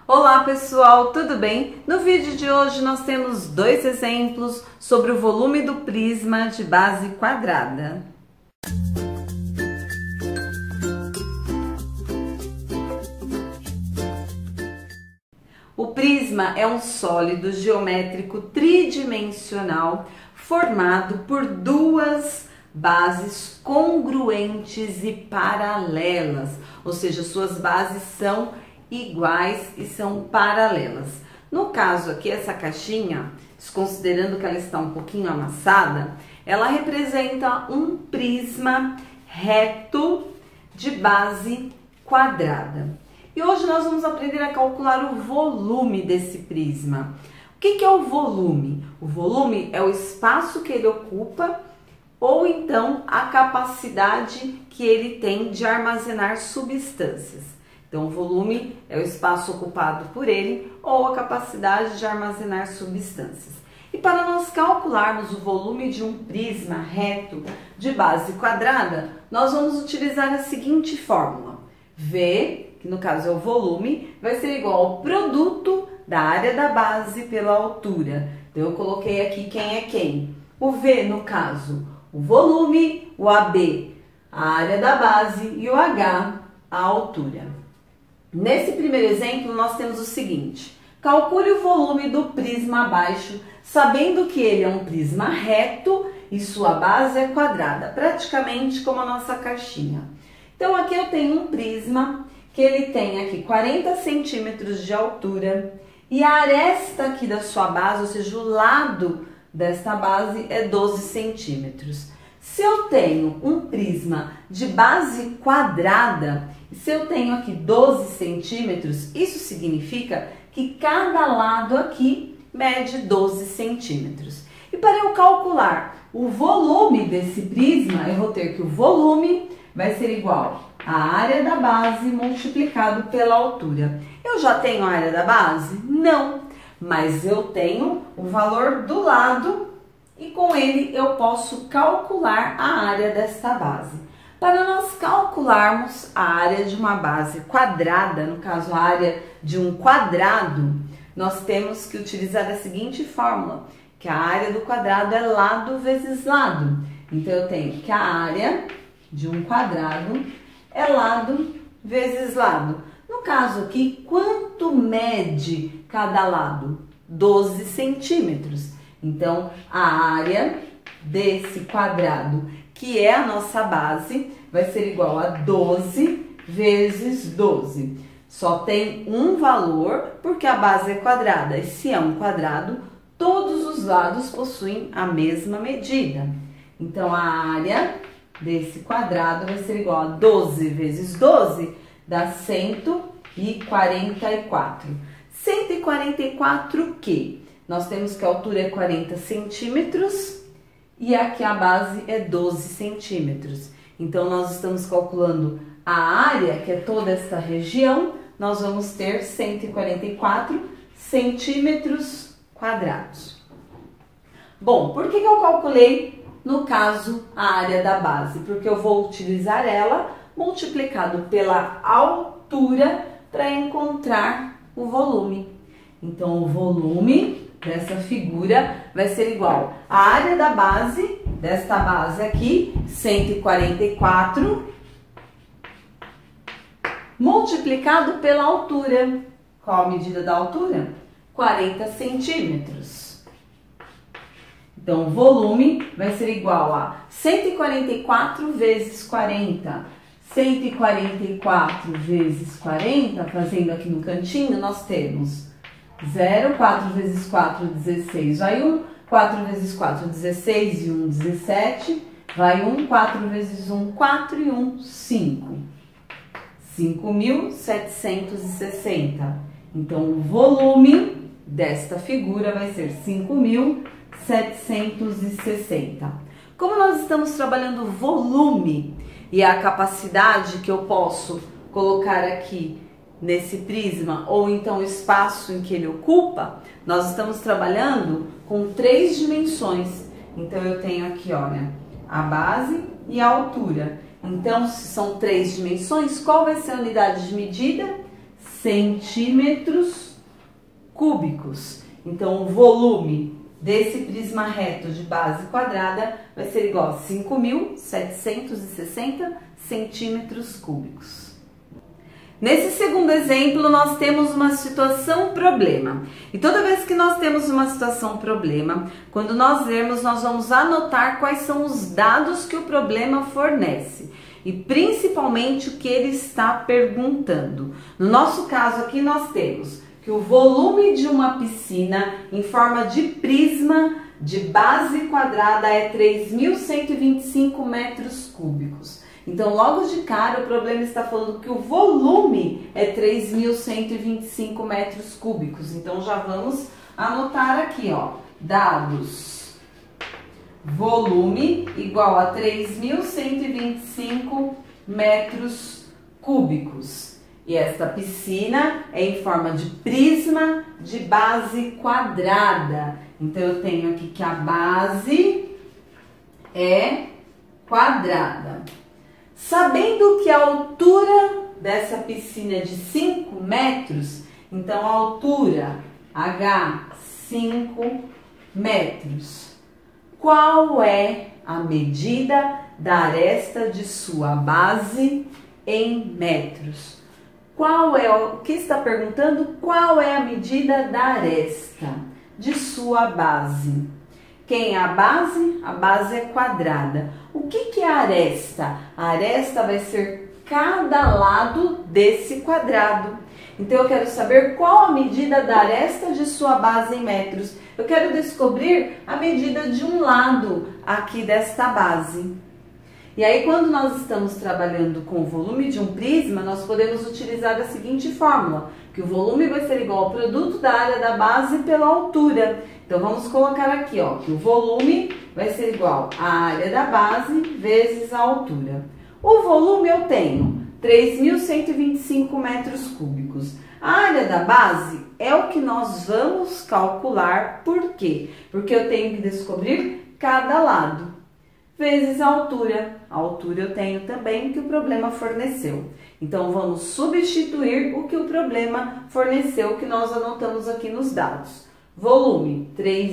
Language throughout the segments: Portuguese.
Olá pessoal, tudo bem? No vídeo de hoje nós temos dois exemplos sobre o volume do prisma de base quadrada. O prisma é um sólido geométrico tridimensional formado por duas bases congruentes e paralelas, ou seja, suas bases são iguais e são paralelas. No caso aqui, essa caixinha, desconsiderando que ela está um pouquinho amassada, ela representa um prisma reto de base quadrada. E hoje nós vamos aprender a calcular o volume desse prisma. O que é o volume? O volume é o espaço que ele ocupa ou então a capacidade que ele tem de armazenar substâncias. Então, o volume é o espaço ocupado por ele ou a capacidade de armazenar substâncias. E para nós calcularmos o volume de um prisma reto de base quadrada, nós vamos utilizar a seguinte fórmula. V, que no caso é o volume, vai ser igual ao produto da área da base pela altura. Então, eu coloquei aqui quem é quem. O V, no caso, o volume, o AB, a área da base e o H, a altura. Nesse primeiro exemplo, nós temos o seguinte: calcule o volume do prisma abaixo, sabendo que ele é um prisma reto e sua base é quadrada, praticamente como a nossa caixinha. Então, aqui eu tenho um prisma que ele tem aqui 40 centímetros de altura e a aresta aqui da sua base, ou seja, o lado desta base é 12 centímetros. Se eu tenho um prisma de base quadrada, se eu tenho aqui 12 centímetros, isso significa que cada lado aqui mede 12 centímetros. E para eu calcular o volume desse prisma, eu vou ter que o volume vai ser igual à área da base multiplicado pela altura. Eu já tenho a área da base? Não, mas eu tenho o valor do lado e com ele eu posso calcular a área desta base. Para nós calcularmos a área de uma base quadrada, no caso a área de um quadrado, nós temos que utilizar a seguinte fórmula, que a área do quadrado é lado vezes lado. Então eu tenho que a área de um quadrado é lado vezes lado. No caso aqui, quanto mede cada lado? 12 centímetros. Então, a área desse quadrado, que é a nossa base, vai ser igual a 12 vezes 12. Só tem um valor, porque a base é quadrada. E se é um quadrado, todos os lados possuem a mesma medida. Então, a área desse quadrado vai ser igual a 12 vezes 12, dá 144. 144 o quê? Nós temos que a altura é 40 centímetros e aqui a base é 12 centímetros. Então, nós estamos calculando a área, que é toda esta região, nós vamos ter 144 centímetros quadrados. Bom, por que eu calculei, no caso, a área da base? Porque eu vou utilizar ela multiplicado pela altura para encontrar o volume. Então, o volume dessa figura vai ser igual à área da base, desta base aqui, 144, multiplicado pela altura. Qual a medida da altura? 40 centímetros. Então, o volume vai ser igual a 144 vezes 40. 144 vezes 40, fazendo aqui no cantinho, nós temos 0, 4 vezes 4, 16, vai 1, 4 vezes 4, 16 e 1, 17, vai 1, 4 vezes 1, 4 e 1, 5. 5.760. Então, o volume desta figura vai ser 5.760. Como nós estamos trabalhando volume e a capacidade que eu posso colocar aqui nesse prisma, ou então o espaço em que ele ocupa, nós estamos trabalhando com 3 dimensões. Então, eu tenho aqui, olha, a base e a altura. Então, se são 3 dimensões, qual vai ser a unidade de medida? centímetros cúbicos. Então, o volume desse prisma reto de base quadrada vai ser igual a 5.760 centímetros cúbicos. Nesse segundo exemplo, nós temos uma situação problema. E toda vez que nós temos uma situação problema, quando nós lermos, nós vamos anotar quais são os dados que o problema fornece. E principalmente o que ele está perguntando. No nosso caso aqui, nós temos que o volume de uma piscina em forma de prisma de base quadrada é 3.125 metros cúbicos. Então, logo de cara, o problema está falando que o volume é 3.125 metros cúbicos. Então, já vamos anotar aqui, ó, dados. Volume igual a 3.125 metros cúbicos. E esta piscina é em forma de prisma de base quadrada. Então, eu tenho aqui que a base é quadrada. Sabendo que a altura dessa piscina é de 5 metros, então a altura H, 5 metros. Qual é a medida da aresta de sua base em metros? Qual é o que está perguntando? Qual é a medida da aresta de sua base? Quem é a base? A base é quadrada. O que é a aresta? A aresta vai ser cada lado desse quadrado. Então, eu quero saber qual a medida da aresta de sua base em metros. Eu quero descobrir a medida de um lado aqui desta base. E aí, quando nós estamos trabalhando com o volume de um prisma, nós podemos utilizar a seguinte fórmula, que o volume vai ser igual ao produto da área da base pela altura. Então, vamos colocar aqui, ó, que o volume vai ser igual à área da base vezes a altura. O volume eu tenho 3.125 metros cúbicos. A área da base é o que nós vamos calcular. Por quê? Porque eu tenho que descobrir cada lado. Vezes a altura. A altura eu tenho também que o problema forneceu. Então, vamos substituir o que o problema forneceu, que nós anotamos aqui nos dados. Volume,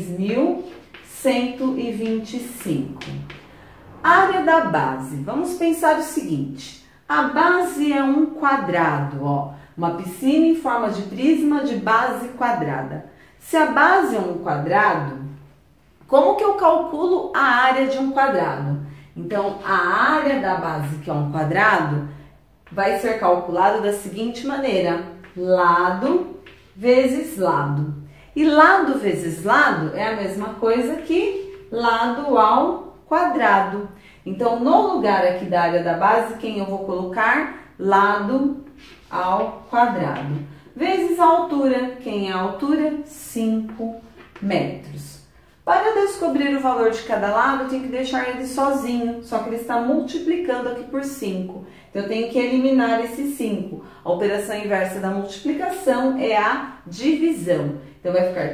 3.125. Área da base. Vamos pensar o seguinte. A base é um quadrado, ó. Uma piscina em forma de prisma de base quadrada. Se a base é um quadrado, como que eu calculo a área de um quadrado? Então, a área da base, que é um quadrado, vai ser calculada da seguinte maneira. Lado vezes lado. E lado vezes lado é a mesma coisa que lado ao quadrado. Então, no lugar aqui da área da base, quem eu vou colocar? Lado ao quadrado. Vezes a altura. Quem é a altura? 5 metros. Para descobrir o valor de cada lado, eu tenho que deixar ele sozinho, só que ele está multiplicando aqui por 5. Então, eu tenho que eliminar esse 5. A operação inversa da multiplicação é a divisão. Então, vai ficar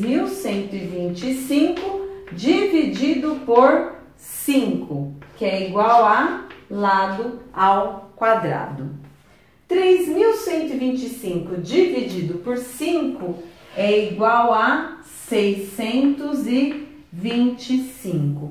3.125 dividido por 5, que é igual a lado ao quadrado. 3.125 dividido por 5 é igual a 625.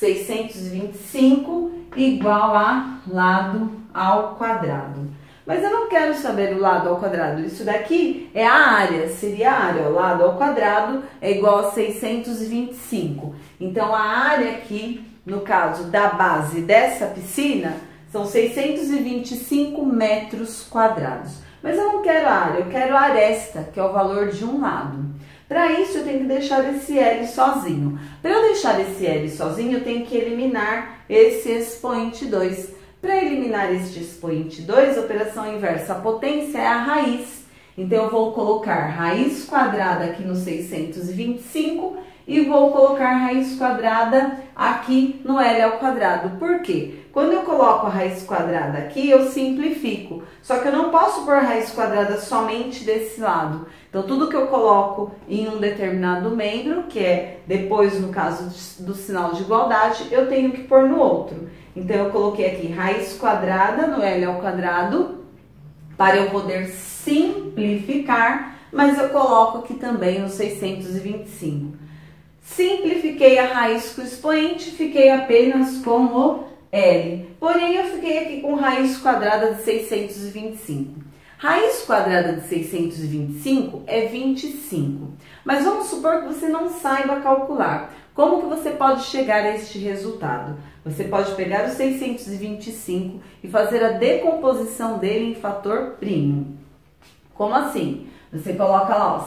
625 igual a lado ao quadrado. Mas eu não quero saber o lado ao quadrado. Isso daqui é a área, seria a área. O lado ao quadrado é igual a 625. Então, a área aqui, no caso da base dessa piscina, são 625 metros quadrados. Mas eu não quero a área, eu quero a aresta, que é o valor de um lado. Para isso, eu tenho que deixar esse L sozinho. Para eu deixar esse L sozinho, eu tenho que eliminar esse expoente 2. Para eliminar este expoente 2, a operação inversa, a potência é a raiz. Então, eu vou colocar raiz quadrada aqui no 625 e vou colocar raiz quadrada aqui no L ao quadrado. Por quê? Quando eu coloco a raiz quadrada aqui, eu simplifico. Só que eu não posso pôr raiz quadrada somente desse lado. Então, tudo que eu coloco em um determinado membro, que é depois, no caso do sinal de igualdade, eu tenho que pôr no outro. Então, eu coloquei aqui raiz quadrada no L ao quadrado para eu poder simplificar, mas eu coloco aqui também o 625. Simplifiquei a raiz com o expoente, fiquei apenas com o L. Porém, eu fiquei aqui com raiz quadrada de 625. Raiz quadrada de 625 é 25. Mas vamos supor que você não saiba calcular. Como que você pode chegar a este resultado? Você pode pegar o 625 e fazer a decomposição dele em fator primo. Como assim? Você coloca lá, ó,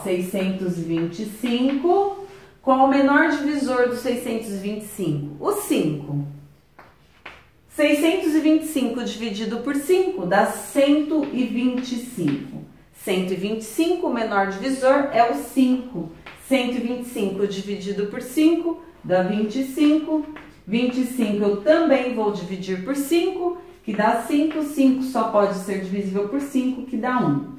625, qual o menor divisor do 625? O 5. 625 dividido por 5 dá 125. 125, o menor divisor é o 5. 125 dividido por 5 dá 25. 25 eu também vou dividir por 5, que dá 5. 5 só pode ser divisível por 5, que dá 1.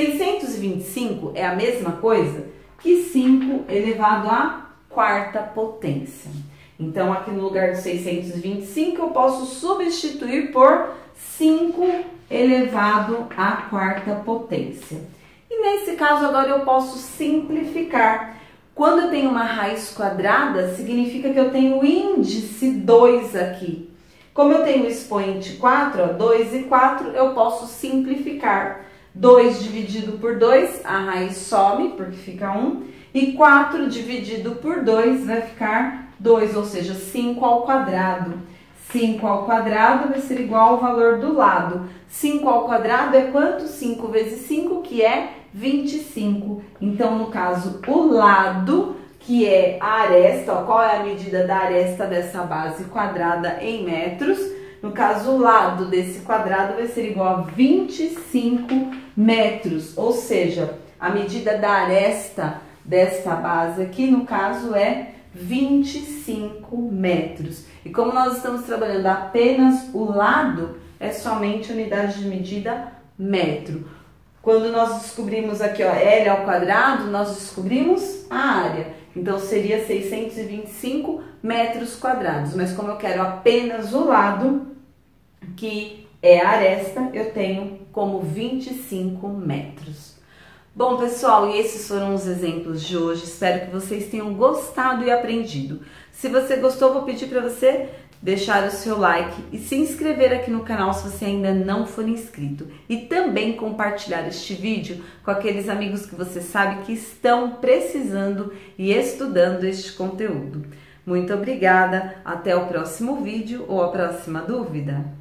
625 é a mesma coisa que 5 elevado à quarta potência. Então, aqui no lugar de 625, eu posso substituir por 5 elevado à quarta potência. E nesse caso, agora eu posso simplificar. Quando eu tenho uma raiz quadrada, significa que eu tenho o índice 2 aqui. Como eu tenho o expoente 4, ó, 2 e 4, eu posso simplificar. 2 dividido por 2, a raiz some, porque fica 1. E 4 dividido por 2 vai ficar 2, ou seja, 5 ao quadrado. 5 ao quadrado vai ser igual ao valor do lado. 5 ao quadrado é quanto? 5 vezes 5, que é 25. Então, no caso, o lado, que é a aresta, ó, qual é a medida da aresta dessa base quadrada em metros? No caso, o lado desse quadrado vai ser igual a 25 metros. Ou seja, a medida da aresta desta base aqui, no caso, é 25 metros. E como nós estamos trabalhando apenas o lado, é somente unidade de medida metro. Quando nós descobrimos aqui, ó, L ao quadrado, nós descobrimos a área. Então, seria 625 metros quadrados. Mas como eu quero apenas o lado, que é a aresta, eu tenho como 25 metros. Bom, pessoal, e esses foram os exemplos de hoje. Espero que vocês tenham gostado e aprendido. Se você gostou, vou pedir para você deixar o seu like e se inscrever aqui no canal se você ainda não for inscrito. E também compartilhar este vídeo com aqueles amigos que você sabe que estão precisando e estudando este conteúdo. Muito obrigada, até o próximo vídeo ou a próxima dúvida.